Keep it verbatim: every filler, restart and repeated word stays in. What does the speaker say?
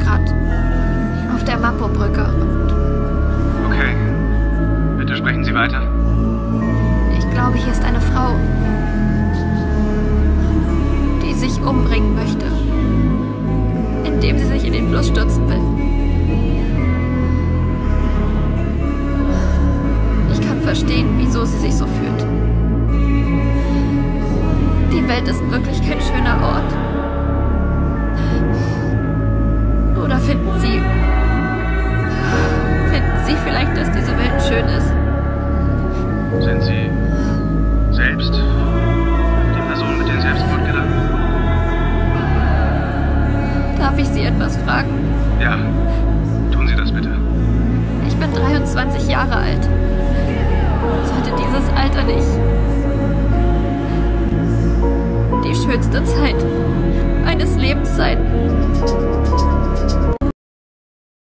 gerade auf der Mapo-Brücke und... Okay. Bitte sprechen Sie weiter. Ich glaube, hier ist eine Frau, die sich umbringen möchte, indem sie sich in den Fluss stürzen will. Ich kann verstehen, wieso sie sich so fühlt. Die Welt ist wirklich kein schöner Ort. Oder finden Sie... Finden Sie vielleicht, dass diese Welt schön ist? Sind Sie selbst die Person mit den Selbstmordgedanken? Darf ich Sie etwas fragen? Ja, tun Sie das bitte. Ich bin dreiundzwanzig Jahre alt. Sollte dieses Alter nicht die schönste Zeit meines Lebens sein?